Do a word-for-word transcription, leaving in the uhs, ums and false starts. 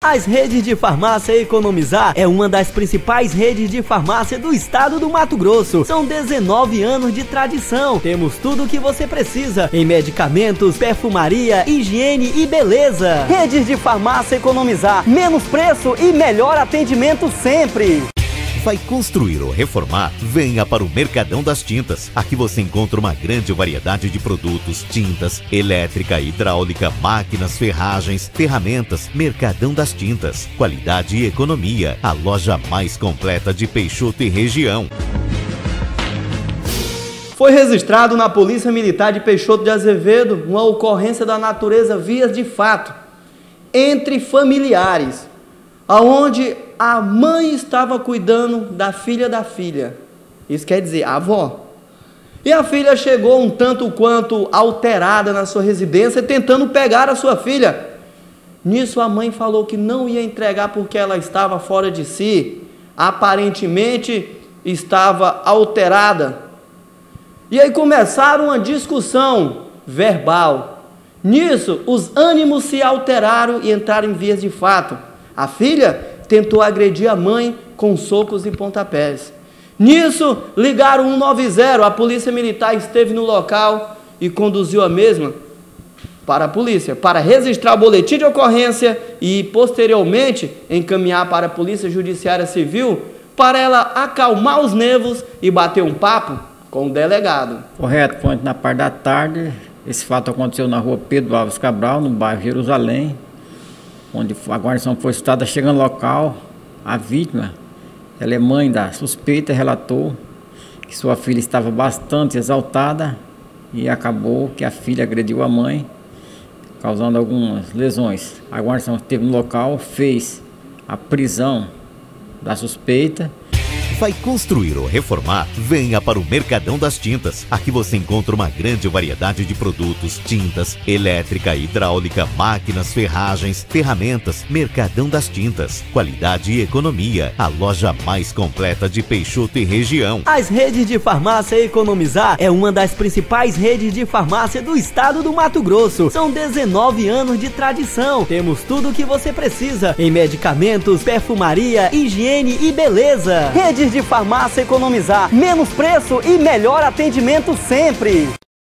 As redes de farmácia Economizar é uma das principais redes de farmácia do estado do Mato Grosso. São dezenove anos de tradição. Temos tudo o que você precisa em medicamentos, perfumaria, higiene e beleza. Redes de farmácia Economizar. Menos preço e melhor atendimento sempre. Vai construir ou reformar? Venha para o Mercadão das Tintas. Aqui você encontra uma grande variedade de produtos, tintas, elétrica, hidráulica, máquinas, ferragens, ferramentas. Mercadão das Tintas. Qualidade e economia. A loja mais completa de Peixoto e região. Foi registrado na Polícia Militar de Peixoto de Azevedo uma ocorrência da natureza vias de fato entre familiares, aonde a mãe estava cuidando da filha da filha, isso quer dizer, a avó. E a filha chegou um tanto quanto alterada na sua residência, tentando pegar a sua filha. Nisso a mãe falou que não ia entregar porque ela estava fora de si, aparentemente estava alterada. E aí começaram uma discussão verbal. Nisso os ânimos se alteraram e entraram em vias de fato. A filha tentou agredir a mãe com socos e pontapés. Nisso, ligaram um nove zero, a polícia militar esteve no local e conduziu a mesma para a polícia, para registrar o boletim de ocorrência e, posteriormente, encaminhar para a Polícia Judiciária Civil para ela acalmar os nervos e bater um papo com o delegado. Correto, foi na parte da tarde. Esse fato aconteceu na rua Pedro Alves Cabral, no bairro Jerusalém, onde a guarnição foi citada. Chegando no local, a vítima, ela é mãe da suspeita, relatou que sua filha estava bastante exaltada e acabou que a filha agrediu a mãe, causando algumas lesões. A guarnição esteve no local, fez a prisão da suspeita. Vai construir ou reformar? Venha para o Mercadão das Tintas. Aqui você encontra uma grande variedade de produtos, tintas, elétrica, hidráulica, máquinas, ferragens, ferramentas. Mercadão das Tintas. Qualidade e economia. A loja mais completa de Peixoto e região. As redes de farmácia Economizar é uma das principais redes de farmácia do estado do Mato Grosso. São dezenove anos de tradição. Temos tudo o que você precisa em medicamentos, perfumaria, higiene e beleza. Redes de farmácia Economizar. Menos preço e melhor atendimento sempre.